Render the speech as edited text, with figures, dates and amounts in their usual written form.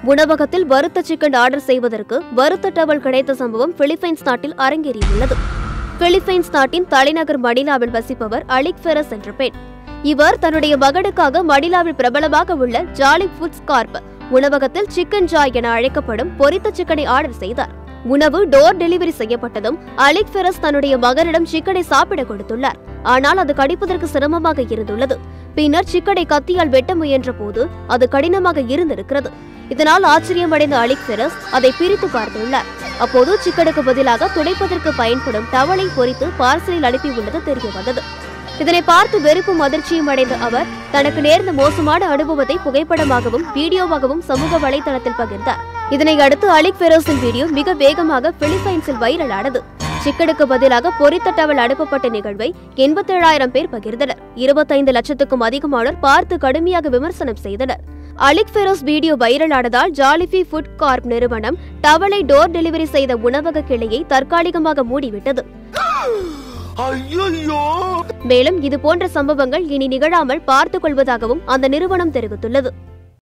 உணவகத்தில் வறுத்த chicken order செய்வதற்கு வறுத்த டவல் கிடைத்த சம்பவம் பிலிப்பைன்ஸ் நாட்டில் அரங்கேறியுள்ளது. பிலிப்பைன்ஸ் நாட்டின் தலைநகர் மணிலாவில் வசிப்பவர் அலிக் ஃபெரஸ் என்ற பெண். இவர் தன்னுடைய மகனுக்காக மணிலாவில் பிரபலமாக உள்ள ஜாலி ஃபுட்ஸ் கார்ப் உணவகத்தில் சிக்கன் ஜாய் என அழைக்கப்படும் பொரித்த சிக்கனை ஆர்டர் செய்தார். உணவு டோர் டெலிவரி செய்யப்பட்டதும் அலிக் ஃபெரஸ் தன்னுடைய மகனிடம் சிக்கனை சாப்பிட கொடுத்துள்ளார். ஆனால் அது கடிப்பதற்கு சிரமமாக இருந்துள்ளது. பின்னர் சிக்கனை கத்தியால் வெட்ட முயன்ற போது அது கடினமாக இருந்திருக்கிறது. இதனால் ஆச்சரியமடைந்த அலிக் ஃபெரஸ் அதை பிரித்து பார்த்துள்ளார். அப்போது சிக்கனுக்கு பதிலாக துடைப்பதற்கு பயன்படும் டவலை பொறித்து பார்சலில் அனுப்பியுள்ளது தெரிய வந்தது. இதனை பார்த்து வெறுப்பும் அதிர்ச்சியும் அடைந்த அவர் தனக்கு நேர்ந்த மோசமான அனுபவத்தை புகைப்படமாகவும் வீடியோவாகவும் சமூக வலைதளத்தில் பகிர்ந்தார். இதனை அடுத்து அலிக் ஃபெரஸின் வீடியோ மிக வேகமாக பிலிப்பைன்ஸில் வைரலானது. சிக்கனுக்கு பதிலாக பொரித்த டவல் அனுப்பப்பட்ட நிகழ்வை 87,000 பேர் பகிர்ந்தனர். 25 லட்சத்துக்கும் அதிகமானோர் பார்த்து கடுமையாக விமர்சனம் செய்தனர். அலிக் ஃபெரஸ் வீடியோ வைரலானதால் ஜாலிஃபி ஃபுட் கார்ப் நிறுவனம் டவலை டோர் டெலிவரி செய்த உணவக கிளையை தற்காலிகமாக மூடிவிட்டது. மேலும் இதுபோன்ற சம்பவங்கள் இனி நிகழாமல் பார்த்துக் கொள்வதாகவும் அந்த நிறுவனம் தெரிவித்துள்ளது.